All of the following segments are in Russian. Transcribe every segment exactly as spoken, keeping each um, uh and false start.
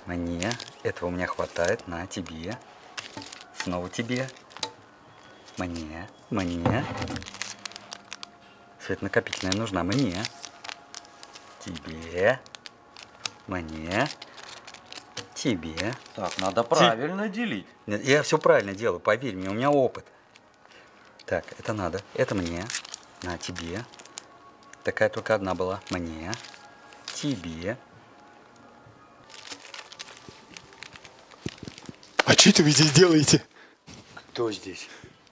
Мне. Этого у меня хватает. На тебе. Снова тебе. Мне. Мне. Светонакопительная нужна мне. Тебе. Мне. Тебе. Так, надо правильно Ти... делить. Нет, я все правильно делаю, поверь мне, у меня опыт. Так, это надо. Это мне. На тебе. Такая только одна была. Мне. Тебе. А что это вы здесь делаете? Кто здесь?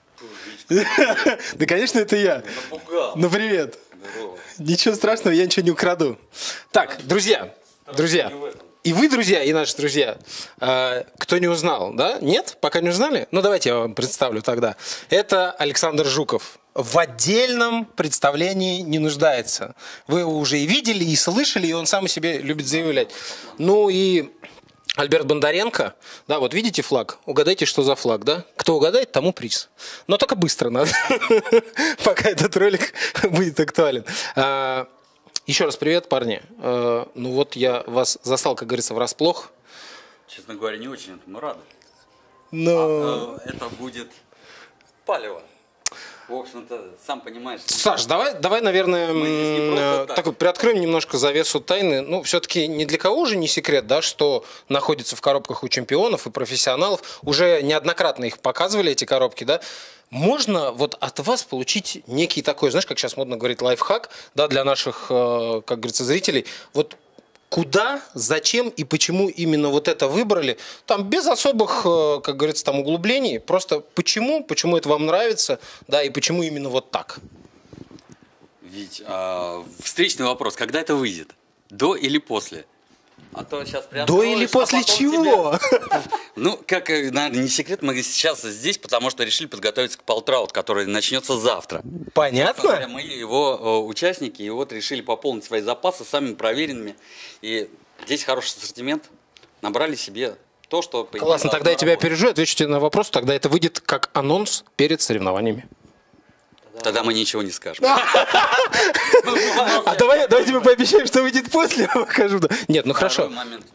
Да, конечно, это я. Ну, привет. Ничего страшного, я ничего не украду. Так, друзья, друзья. И вы, друзья, и наши друзья, кто не узнал, да? Нет? Пока не узнали? Ну, давайте я вам представлю тогда. Это Александр Жуков. В отдельном представлении не нуждается. Вы его уже и видели, и слышали, и он сам о себе любит заявлять. Ну и Альберт Бондаренко. Да, вот видите флаг? Угадайте, что за флаг, да? Кто угадает, тому приз. Но только быстро надо, пока этот ролик будет актуален. Еще раз привет, парни. Ну вот я вас застал, как говорится, врасплох. Честно говоря, не очень этому рады. Но... А, э, это будет палево. В общем-то, сам понимаешь. Саш, давай, давай, наверное, так. так, приоткроем немножко завесу тайны. Ну, все-таки ни для кого уже не секрет, да, что находится в коробках у чемпионов и профессионалов. Уже неоднократно их показывали, эти коробки, да. Можно вот от вас получить некий такой, знаешь, как сейчас модно говорить, лайфхак, да, для наших, как говорится, зрителей. Вот куда, зачем и почему именно вот это выбрали? Там без особых, как говорится, там углублений. Просто почему, почему это вам нравится, да, и почему именно вот так? Ведь а, встречный вопрос, когда это выйдет? До или после? А то сейчас прям До или после а чего? Тебе... Ну, как, наверное, не секрет, мы сейчас здесь, потому что решили подготовиться к полтраут, который начнется завтра. Понятно? Мы его участники, и вот решили пополнить свои запасы самыми проверенными. И здесь хороший ассортимент. Набрали себе то, что... Классно, тогда я тебя опережу, отвечу тебе на вопрос, тогда это выйдет как анонс перед соревнованиями. Тогда мы ничего не скажем. А давай, давайте мы пообещаем, что выйдет после, я покажу. Нет, ну хорошо.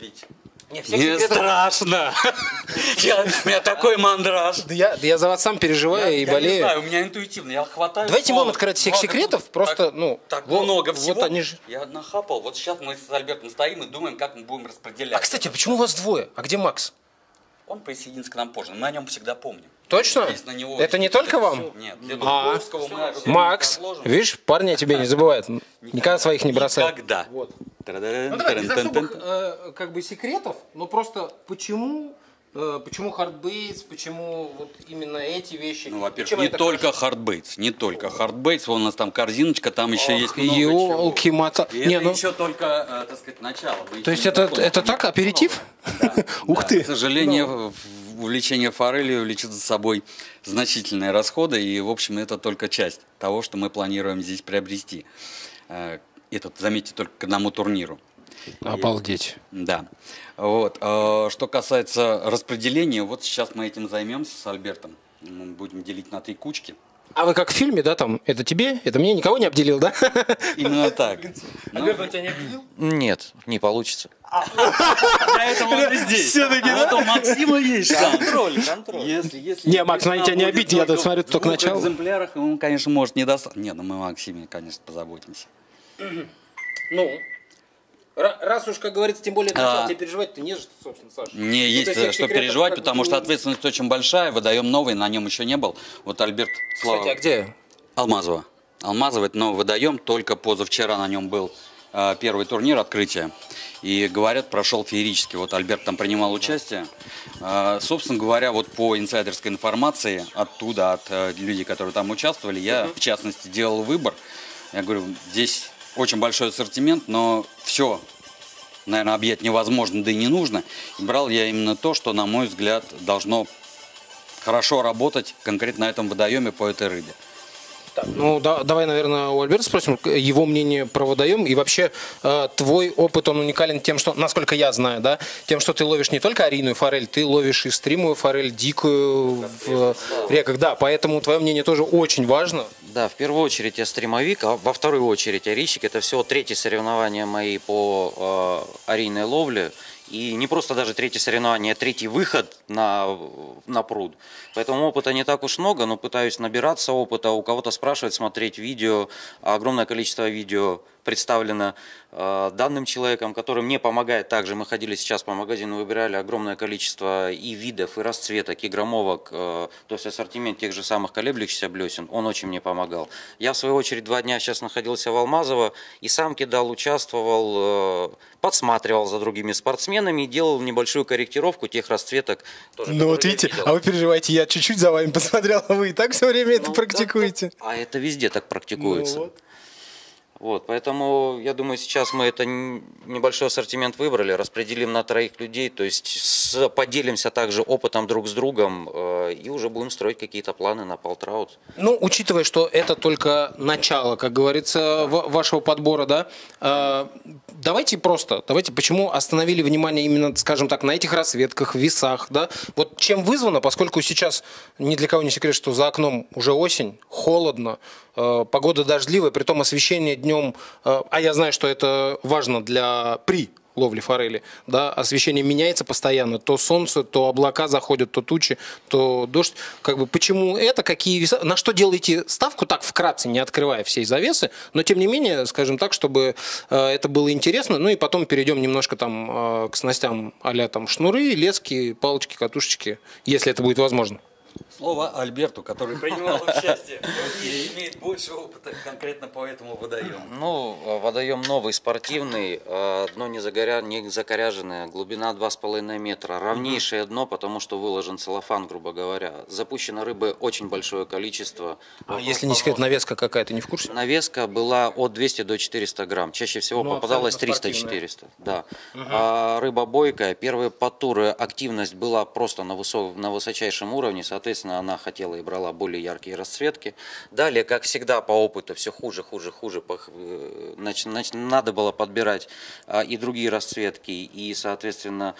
Не страшно. У меня такой мандраж. Да я за вас сам переживаю и болею. Я не знаю, у меня интуитивно, я хватаю. Давайте будем открывать всех секретов, просто, ну... Так много всего. Я нахапал, вот сейчас мы с Альбертом стоим и думаем, как мы будем распределять. А, кстати, почему у вас двое? А где Макс? Он присоединится к нам позже, мы о нем всегда помним. Точно? Это не только вам? Нет. А, Макс, видишь, парни о тебе не забывают. Никогда своих не бросают. Никогда. Вот. Ну, давай, без особых э, как бы секретов, но просто почему, э, почему Hardbaits, почему вот именно эти вещи? Ну, во-первых, не только Hardbaits, не только Hardbaits, вон у нас там корзиночка, там еще Ох, есть много чего. И не, это ну... еще только, э, так сказать, начало. Вы То есть это, это так, аперитив? Да, Ух да. ты! К сожалению, увлечение форелью влечет за собой значительные расходы, и, в общем, это только часть того, что мы планируем здесь приобрести. Этот, заметьте, только к одному турниру. Обалдеть. И, да. Вот. Что касается распределения, вот сейчас мы этим займемся с Альбертом. Мы будем делить на три кучки. А вы как в фильме, да, там, это тебе, это мне, никого не обделил, да? Именно так. Альберт, он тебя не обделил? Нет, не получится. Поэтому он здесь. Все-таки, да? У Максима есть контроль, контроль. Не, Макс, на тебя не обидеть, я тут смотрю только начало. В экземплярах ему, конечно, может не достать. Не, ну мы о Максиме, конечно, позаботимся. Ну, раз уж, как говорится, тем более начал, тебе переживать-то не что, собственно, Саша. Не, есть что переживать, потому что ответственность очень большая, выдаем новый, на нем еще не был. Вот Альберт, слава. Кстати, а где? Алмазово. Алмазово, это новый выдаем, только позавчера на нем был э, первый турнир открытия. И, говорят, прошел феерически. Вот Альберт там принимал участие. Э, собственно говоря, вот по инсайдерской информации оттуда, от э, людей, которые там участвовали, я, uh-huh. в частности, делал выбор. Я говорю, здесь очень большой ассортимент, но все, наверное, объять невозможно, да и не нужно. И брал я именно то, что, на мой взгляд, должно хорошо работать конкретно на этом водоеме по этой рыбе. Так, ну, да, давай, наверное, у Альберта спросим его мнение про водоем. И вообще, э, твой опыт, он уникален тем, что, насколько я знаю, да, тем, что ты ловишь не только арийную форель, ты ловишь и стримовую форель, дикую в реках. Да, поэтому твое мнение тоже очень важно. Да, в первую очередь я стримовик, а во вторую очередь арийщик. Это всего третье соревнование мои по э, арийной ловле. И не просто даже третье соревнование, а третий выход на, на пруд. Поэтому опыта не так уж много, но пытаюсь набираться опыта, у кого-то спрашивать, смотреть видео. Огромное количество видео представлено э, данным человеком, который мне помогает. Также мы ходили сейчас по магазину, выбирали огромное количество и видов, и расцветок, и граммовок, э, то есть ассортимент тех же самых колеблющихся блесен, он очень мне помогал. Я в свою очередь два дня сейчас находился в Алмазово и сам кидал, участвовал, э, подсматривал за другими спортсменами и делал небольшую корректировку тех расцветок. Тоже, ну вот видите, а вы переживаете, я чуть-чуть за вами посмотрел, а вы и так все время это ну, практикуете. Так, а это везде так практикуется. Ну, вот. Вот, поэтому, я думаю, сейчас мы это небольшой ассортимент выбрали, распределим на троих людей, то есть с, поделимся также опытом друг с другом э, и уже будем строить какие-то планы на полтраут. Ну, учитывая, что это только начало, как говорится, вашего подбора, да, э, давайте просто, давайте, почему остановили внимание именно, скажем так, на этих расцветках, весах, да, вот чем вызвано, поскольку сейчас ни для кого не секрет, что за окном уже осень, холодно, э, погода дождливая, притом освещение днем, а я знаю, что это важно для при ловле форели, да, освещение меняется постоянно, то солнце, то облака заходят, то тучи, то дождь. Как бы почему это, какие веса, на что делаете ставку, так вкратце, не открывая всей завесы, но тем не менее, скажем так, чтобы э, это было интересно, ну и потом перейдем немножко там э, к снастям а-ля там шнуры, лески, палочки, катушечки, если это будет возможно. Слово Альберту, который принимал участие и имеет больше опыта конкретно по этому водоему. Ну, водоем новый, спортивный, дно не, загоря... не закоряженное, глубина два с половиной метра, равнейшее дно, потому что выложен целлофан, грубо говоря. Запущено рыбы очень большое количество. А если не секрет, навеска какая-то, не в курсе? Навеска была от двухсот до четырёхсот грамм, чаще всего ну, попадалось триста-четыреста. Да. Угу. А рыба бойкая, первые подтуры, активность была просто на, высок... на высочайшем уровне, соответственно, она хотела и брала более яркие расцветки. Далее, как всегда, по опыту все хуже, хуже, хуже. Значит, значит, надо было подбирать а, и другие расцветки, и, соответственно,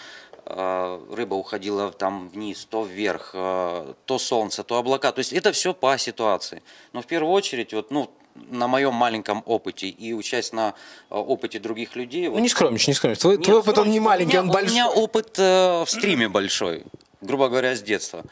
а, рыба уходила там вниз, то вверх, а, то солнце, то облака. То есть это все по ситуации. Но в первую очередь, вот, ну, на моем маленьком опыте и учась на опыте других людей. Ну, вот, не скромничай, не скромничай. Твой, твой опыт, он не маленький, меня, он большой. У меня опыт э, в стриме большой, грубо говоря, с детства.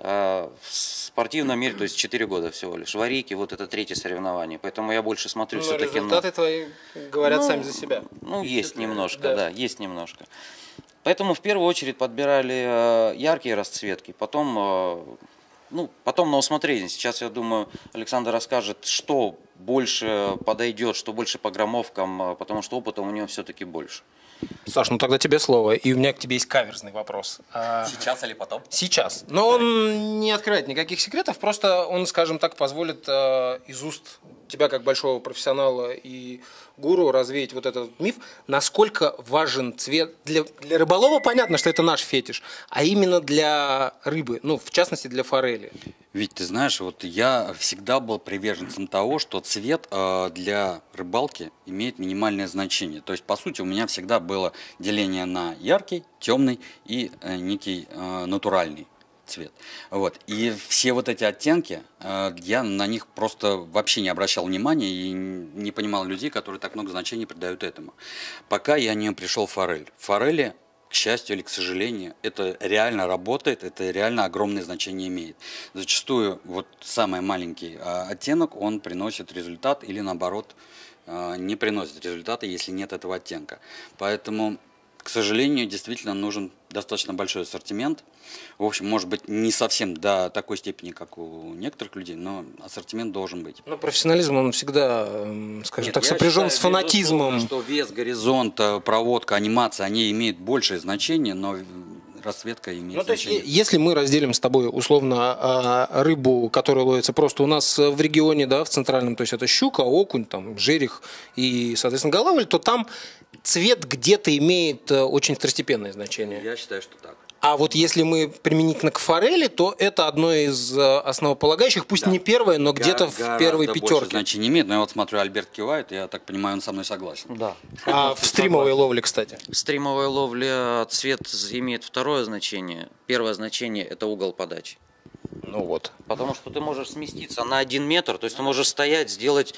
В спортивном мире, то есть четыре года всего лишь. Варики, вот это третье соревнование. Поэтому я больше смотрю ну, все-таки на... Результаты твои говорят ну, сами за себя. Ну, есть это, немножко, да. да, есть немножко. Поэтому в первую очередь подбирали яркие расцветки, потом, ну, потом на усмотрение. Сейчас, я думаю, Александр расскажет, что больше подойдет, что больше по граммовкам, потому что опыта у него все-таки больше. Саш, ну тогда тебе слово. И у меня к тебе есть каверзный вопрос. Сейчас или потом? Сейчас. Но он не открывает никаких секретов, просто он, скажем так, позволит э, из уст тебя, как большого профессионала и гуру, развеять вот этот миф, насколько важен цвет. Для, для рыболова понятно, что это наш фетиш, а именно для рыбы, ну, в частности, для форели. Ведь ты знаешь, вот я всегда был приверженцем того, что цвет э, для рыбалки имеет минимальное значение. То есть, по сути, у меня всегда было деление на яркий, темный и э, некий э, натуральный цвет. Вот. И все вот эти оттенки, э, я на них просто вообще не обращал внимания и не понимал людей, которые так много значений придают этому. Пока я не пришел в форель. В форели, к счастью или к сожалению, это реально работает, это реально огромное значение имеет. Зачастую вот самый маленький э, оттенок, он приносит результат или наоборот э, не приносит результата, если нет этого оттенка. Поэтому, к сожалению, действительно нужен достаточно большой ассортимент. В общем, может быть, не совсем до такой степени, как у некоторых людей, но ассортимент должен быть. Но профессионализм, он всегда, скажем Нет, так, сопряжен считаю, с фанатизмом. Что вес, горизонт, проводка, анимация, они имеют большее значение, но расцветка имеет ну, значение. То есть, если мы разделим с тобой условно рыбу, которая ловится просто у нас в регионе, да, в центральном, то есть это щука, окунь, там, жерех и, соответственно, голавль, то там цвет где-то имеет очень второстепенное значение. Я считаю, что так. А вот если мы применительно к форели, то это одно из основополагающих, пусть да. не первое, но где-то в первой пятерке. Больше значения имеет, но я вот смотрю, Альберт кивает, я так понимаю, он со мной согласен. Да. А в стримовой ловле, кстати? В стримовой ловле цвет имеет второе значение. Первое значение – это угол подачи. Ну вот. Потому что ты можешь сместиться на один метр, то есть ты можешь стоять, сделать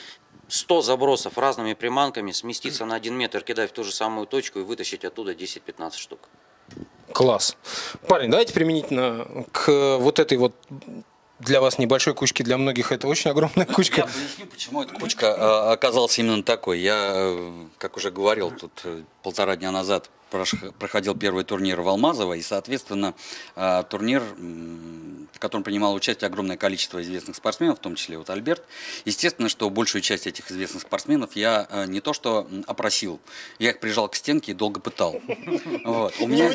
сто забросов разными приманками, сместиться на один метр, кидать в ту же самую точку и вытащить оттуда десять-пятнадцать штук. Класс. Парень, давайте применительно к вот этой вот для вас небольшой кучке, для многих это очень огромная кучка. Я поясню, почему эта кучка оказалась именно такой. Я, как уже говорил, тут полтора дня назад проходил первый турнир в Алмазово, и, соответственно, турнир, в котором принимало участие огромное количество известных спортсменов, в том числе вот Альберт. Естественно, что большую часть этих известных спортсменов я не то что опросил, я их прижал к стенке и долго пытал. Вот. У меня,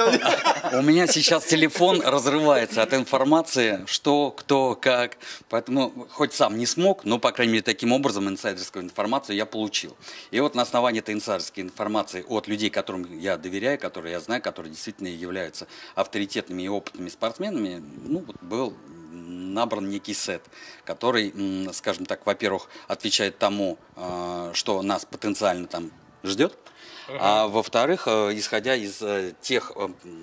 у меня сейчас телефон разрывается от информации, что, кто, как. Поэтому хоть сам не смог, но, по крайней мере, таким образом инсайдерскую информацию я получил. И вот на основании этой инсайдерской информации от людей, которым я доверяю, которые я знаю, которые действительно являются авторитетными и опытными спортсменами, ну, вот был набран некий сет, который, скажем так, во-первых, отвечает тому, что нас потенциально там ждет, uh-huh. а во-вторых, исходя из тех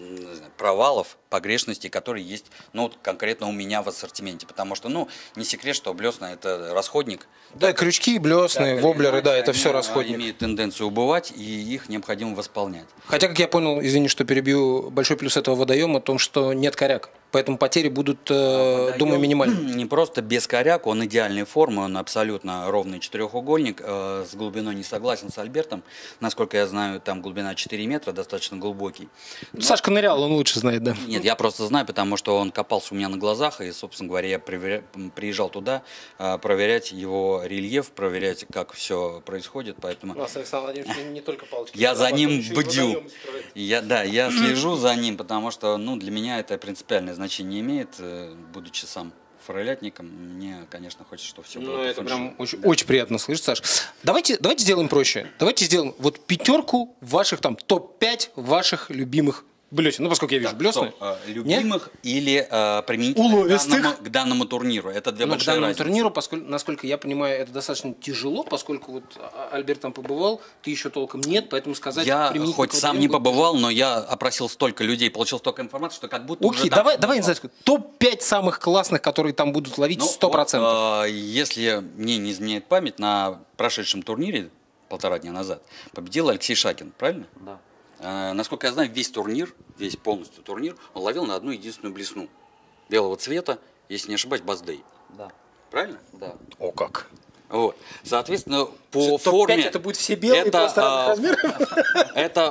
провалов, погрешностей, которые есть, ну, вот конкретно у меня в ассортименте, потому что, ну, не секрет, что блесна — это расходник. Да, крючки, блесны, да, воблеры, да, это все расходник. Имеют тенденцию убывать, и их необходимо восполнять. Хотя, как я понял, извини, что перебью, большой плюс этого водоема в том, что нет коряк. Поэтому потери будут, э, думаю, минимальны. Не просто без коряк, он идеальной формы, он абсолютно ровный четырехугольник. Э, с глубиной не согласен с Альбертом. Насколько я знаю, там глубина четыре метра, достаточно глубокий. Но... Сашка нырял, он лучше знает, да. Нет, я просто знаю, потому что он копался у меня на глазах, и, собственно говоря, я приезжал туда э, проверять его рельеф, проверять, как все происходит. Поэтому... У нас Александр Владимирович не только палочки. Я за ним бдю. Я, да, я слежу за ним, потому что, ну, для меня это принципиальное значение имеет, будучи сам форелятником, мне, конечно, хочется, чтобы все было. Ну, это прям очень, очень приятно слышать, Саш. Давайте, давайте сделаем проще. Давайте сделаем вот пятерку ваших там топ пять ваших любимых блесен. Ну, поскольку я вижу так, блесны. Стоп, любимых Нет? или э, применительно к данному, к данному турниру? Это две ну, большие к данному разницы. турниру, поскольку, насколько я понимаю, это достаточно тяжело, поскольку вот Альберт там побывал, ты еще толком нет, поэтому сказать... Я хоть сам не побывал, но я опросил столько людей, получил столько информации, что как будто Окей, уже давай, давай, давай топ пять самых классных, которые там будут ловить, сто процентов. Вот, э, если мне не изменяет память, на прошедшем турнире полтора дня назад победил Алексей Шакин, правильно? Да. Э, насколько я знаю, весь турнир, весь полностью турнир, он ловил на одну единственную блесну. Белого цвета, если не ошибаюсь, Баздей. Да. Правильно? Да. О как! Вот. Соответственно, по топ пять форме... это будет все белые, это, просто разных э, размеров? Это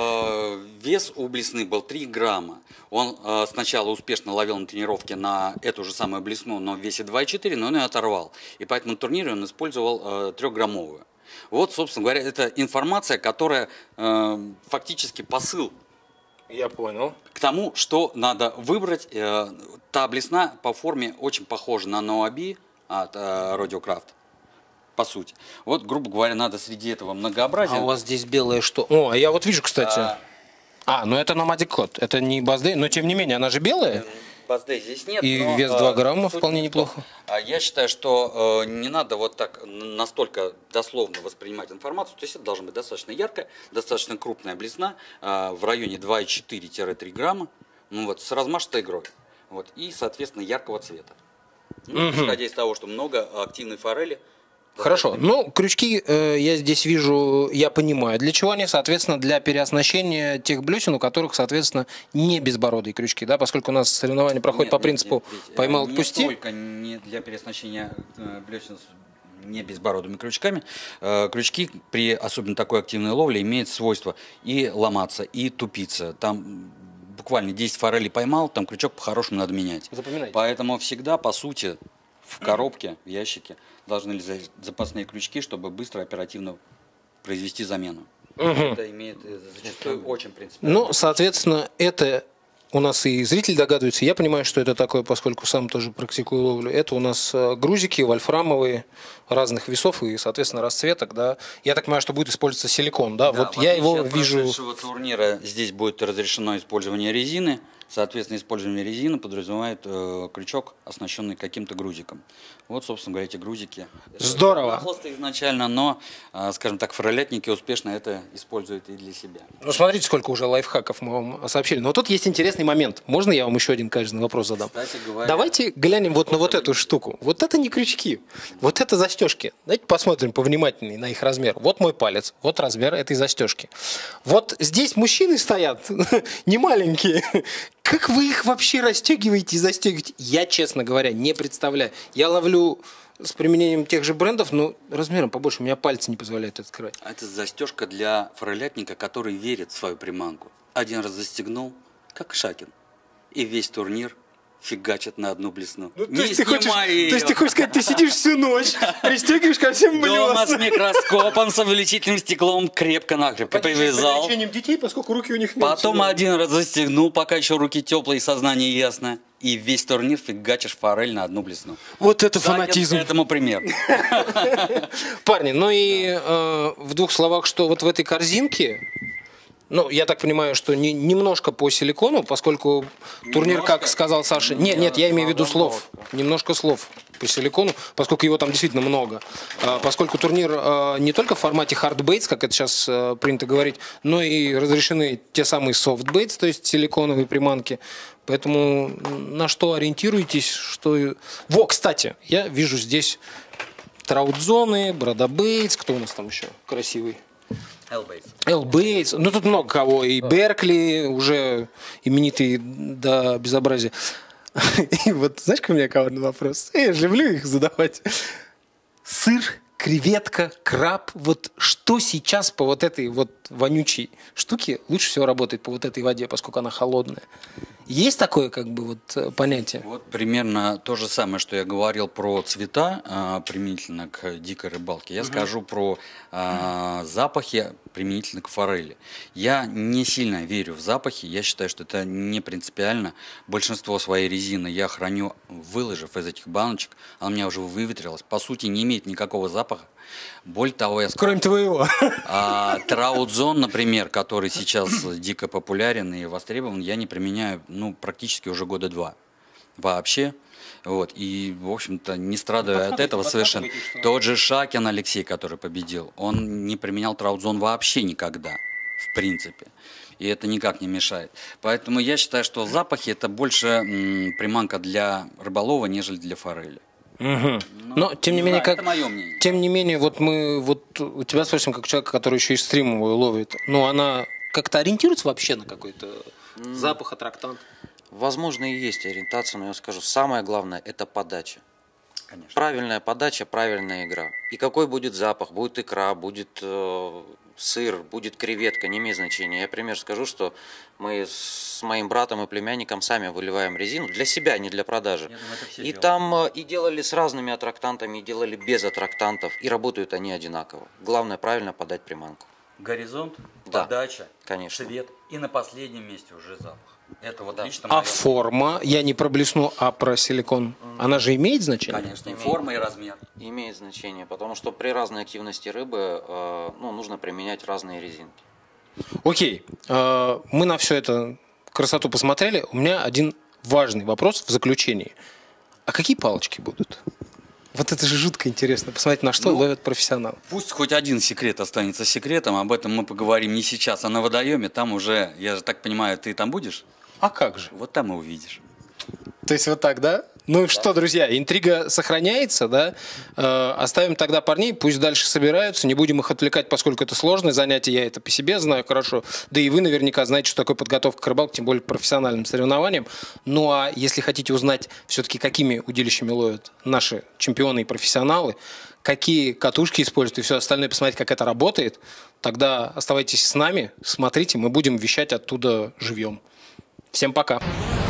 э, вес у блесны был три грамма. Он э, сначала успешно ловил на тренировке на эту же самую блесну, но в весе два и четыре, но он ее оторвал. И поэтому на турнире он использовал э, трехграммовую. Вот, собственно говоря, это информация, которая э, фактически посыл. Я понял. К тому, что надо выбрать. Э, та блесна по форме очень похожа на Ноаби от э, Rodeo-Craft. По сути. Вот, грубо говоря, надо среди этого многообразия. А у вас здесь белое что? О, а я вот вижу, кстати. А, а ну это Nomadic Cod. Это не Баздей, но тем не менее, она же белая. Баздей здесь нет. И но, вес два грамма, суть вполне неплохо. А я считаю, что э, не надо вот так настолько дословно воспринимать информацию. То есть это должна быть достаточно яркая, достаточно крупная блесна э, в районе два и четыре — три грамма. Ну вот, с размашистой игрой. Вот, и, соответственно, яркого цвета. Ну, угу. Исходя из того, что много активной форели. Хорошо. Ну, крючки э, я здесь вижу, я понимаю, для чего они, соответственно, для переоснащения тех блесен, у которых, соответственно, не безбородые крючки, да, поскольку у нас соревнования проходят нет, по принципу нет, нет, поймал, отпусти. Не только не для переоснащения блесен с не безбородыми крючками. Э, крючки при особенно такой активной ловле имеют свойство и ломаться, и тупиться. Там буквально десять форелей поймал, там крючок по-хорошему надо менять. Запоминайте. Поэтому всегда, по сути, в коробке, в ящике должны лежать запасные крючки, чтобы быстро, оперативно произвести замену. Угу. Это имеет зачастую очень принципиально. Ну, соответственно, это у нас и зритель догадывается. Я понимаю, что это такое, поскольку сам тоже практикую ловлю. Это у нас грузики вольфрамовые разных весов и, соответственно, расцветок. Да. Я так понимаю, что будет использоваться силикон. Да? Да, вот я его вижу. Прошедшего турнира здесь будет разрешено использование резины. Соответственно, использование резины подразумевает э, крючок, оснащенный каким-то грузиком. Вот, собственно говоря, эти грузики. Здорово. Это изначально, но, э, скажем так, форелятники успешно это используют и для себя. Ну, смотрите, сколько уже лайфхаков мы вам сообщили. Но тут есть интересный интересный момент. Можно я вам еще один каверзный вопрос задам? Кстати говоря, давайте глянем вот на вот эту штуку. Вот это не крючки, вот это застежки. Давайте посмотрим повнимательнее на их размер. Вот мой палец, вот размер этой застежки. Вот здесь мужчины стоят, не маленькие. Как вы их вообще расстегиваете и застегиваете? Я, честно говоря, не представляю. Я ловлю с применением тех же брендов, но размером побольше. У меня пальцы не позволяют это скрывать. А это застежка для форелятника, который верит в свою приманку. Один раз застегнул, как Шакин. И весь турнир фигачит на одну блесну. Ну, то, не есть ты хочешь, то ее. есть ты хочешь сказать, ты сидишь всю ночь, пристегиваешь ко всем Дома с блесна. микроскопом, с увеличительным стеклом крепко-накрепко привязал. С ограничением детей, поскольку руки у них нет. Потом один раз застегнул, пока еще руки теплые и сознание ясное. И весь турнир фигачишь форель на одну блесну. Вот это Шакин фанатизм. этому пример. Парни, ну и э, в двух словах, что вот в этой корзинке, ну, я так понимаю, что не, немножко по силикону, поскольку турнир, Немножко? как сказал Саша, нет, нет, я имею в виду слов, немножко слов по силикону, поскольку его там действительно много. А, поскольку турнир а, не только в формате hard baits, как это сейчас а, принято говорить, но и разрешены те самые soft baits, то есть силиконовые приманки. Поэтому на что ориентируетесь? Что... Во, кстати, я вижу здесь траут-зоны, бродобейтс, кто у нас там еще красивый? Элбейтс. Ну, тут много кого. И Беркли, уже именитый до безобразия. И вот, знаешь, какой у меня коварный вопрос? Я же люблю их задавать. Сыр, креветка, краб. Вот что сейчас по вот этой вот вонючей штуке лучше всего работает по вот этой воде, поскольку она холодная? Есть такое, как бы, вот понятие? Вот примерно то же самое, что я говорил про цвета а, применительно к дикой рыбалке. Я угу. скажу про а, запахи применительно к форели. Я не сильно верю в запахи. Я считаю, что это не принципиально. Большинство своей резины я храню, выложив из этих баночек. Она у меня уже выветрилась. По сути, не имеет никакого запаха. Более того, я скажу, кроме твоего. А, Траут-зон, например, который сейчас дико популярен и востребован, я не применяю, ну, практически уже года два. Вообще. Вот. И, в общем-то, не страдаю от этого совершенно. Тот же Шакин Алексей, который победил, он не применял Траут-зон вообще никогда, в принципе. И это никак не мешает. Поэтому я считаю, что запахи – это больше м, приманка для рыболова, нежели для форели. Угу. Ну, Но тем не, не менее, знаю, как, мое мнение. Тем не менее, вот мы вот у тебя спросим, как человека, который еще и стримовую ловит. Ну, она как-то ориентируется вообще на какой-то mm. запах, аттрактант? Возможно, и есть ориентация, но я скажу, самое главное – это подача. Конечно. Правильная подача, правильная игра. И какой будет запах, будет икра, будет э, сыр, будет креветка, не имеет значения. Я пример скажу, что мы с моим братом и племянником сами выливаем резину для себя, не для продажи. Думаю, и делают. Там э, и делали с разными аттрактантами, и делали без аттрактантов, и работают они одинаково. Главное правильно подать приманку. Горизонт, да, подача, конечно. цвет и на последнем месте уже запах. Это вот да. лично А мое. форма, я не про блесну, а про силикон, mm. она же имеет значение? Конечно, имеет. И форма, и размер. Имеет значение, потому что при разной активности рыбы э, ну, нужно применять разные резинки. Окей, э, мы на все это красоту посмотрели. У меня один важный вопрос в заключении. А какие палочки будут? Вот это же жутко интересно. Посмотреть, на что ну, ловят профессионалы. Пусть хоть один секрет останется секретом. Об этом мы поговорим не сейчас, а на водоеме. Там уже, я же так понимаю, ты там будешь? А как же? Вот там и увидишь. То есть вот так, да? Ну что, друзья, интрига сохраняется, да? Э, оставим тогда парней, пусть дальше собираются, не будем их отвлекать, поскольку это сложное занятие, я это по себе знаю хорошо. Да и вы наверняка знаете, что такое подготовка к рыбалке, тем более к профессиональным соревнованиям. Ну а если хотите узнать все-таки, какими удилищами ловят наши чемпионы и профессионалы, какие катушки используют и все остальное, посмотреть, как это работает, тогда оставайтесь с нами, смотрите, мы будем вещать оттуда живьем. Всем пока!